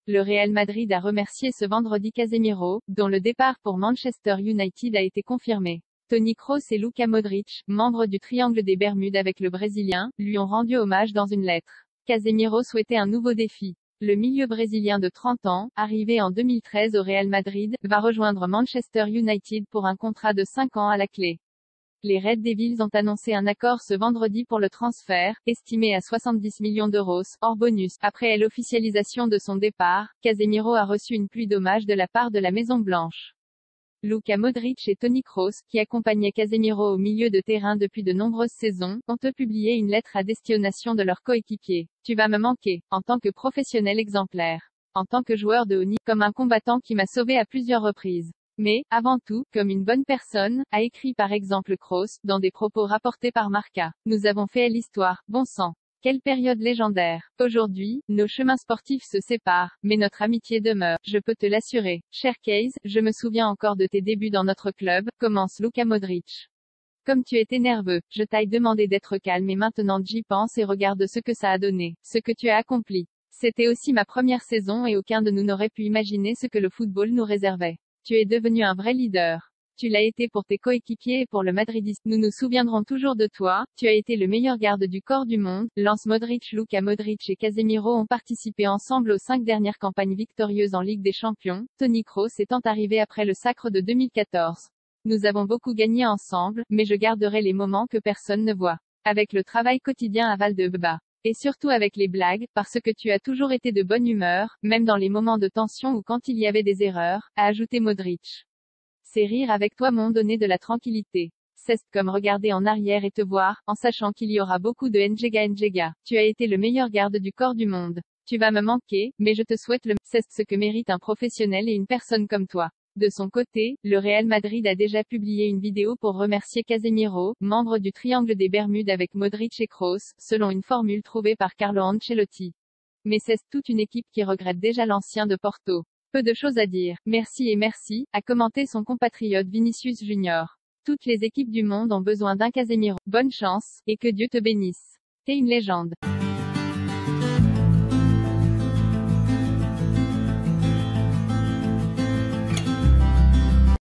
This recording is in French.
Le Real Madrid a remercié ce vendredi Casemiro, dont le départ pour Manchester United a été confirmé. Toni Kroos et Luka Modric, membres du triangle des Bermudes avec le Brésilien, lui ont rendu hommage dans une lettre. Casemiro souhaitait un nouveau défi. Le milieu brésilien de 30 ans, arrivé en 2013 au Real Madrid, va rejoindre Manchester United pour un contrat de 5 ans à la clé. Les Red Devils ont annoncé un accord ce vendredi pour le transfert, estimé à 70 millions d'euros, hors bonus. Après l'officialisation de son départ, Casemiro a reçu une pluie d'hommages de la part de la Maison-Blanche. Luka Modric et Toni Kroos, qui accompagnaient Casemiro au milieu de terrain depuis de nombreuses saisons, ont publié une lettre à destination de leurs coéquipiers. Tu vas me manquer, en tant que professionnel exemplaire, en tant que joueur de haut niveau, comme un combattant qui m'a sauvé à plusieurs reprises. Mais, avant tout, comme une bonne personne, a écrit par exemple Kroos, dans des propos rapportés par Marca. Nous avons fait l'histoire, bon sang. Quelle période légendaire. Aujourd'hui, nos chemins sportifs se séparent, mais notre amitié demeure, je peux te l'assurer. Cher Case, je me souviens encore de tes débuts dans notre club, commence Luka Modric. Comme tu étais nerveux, je t'ai demandé d'être calme et maintenant j'y pense et regarde ce que ça a donné, ce que tu as accompli. C'était aussi ma première saison et aucun de nous n'aurait pu imaginer ce que le football nous réservait. Tu es devenu un vrai leader. Tu l'as été pour tes coéquipiers et pour le madridisme. Nous nous souviendrons toujours de toi. Tu as été le meilleur garde du corps du monde. Lance Modric, Luka Modric et Casemiro ont participé ensemble aux 5 dernières campagnes victorieuses en Ligue des Champions, Toni Kroos étant arrivé après le sacre de 2014. Nous avons beaucoup gagné ensemble, mais je garderai les moments que personne ne voit. Avec le travail quotidien à Valdebebas. Et surtout avec les blagues, parce que tu as toujours été de bonne humeur, même dans les moments de tension ou quand il y avait des erreurs, a ajouté Modric. Ces rires avec toi m'ont donné de la tranquillité. C'est comme regarder en arrière et te voir, en sachant qu'il y aura beaucoup de Njega. Tu as été le meilleur garde du corps du monde. Tu vas me manquer, mais je te souhaite le c'est ce que mérite un professionnel et une personne comme toi. De son côté, le Real Madrid a déjà publié une vidéo pour remercier Casemiro, membre du triangle des Bermudes avec Modric et Kroos, selon une formule trouvée par Carlo Ancelotti. Mais c'est toute une équipe qui regrette déjà l'ancien de Porto. Peu de choses à dire. Merci et merci, a commenté son compatriote Vinicius Junior. Toutes les équipes du monde ont besoin d'un Casemiro. Bonne chance, et que Dieu te bénisse. T'es une légende.